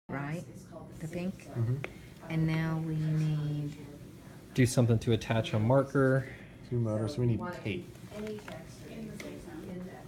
right? The pink. Mm-hmm. And now we need Do something to attach a marker. 2 motors. So we need tape.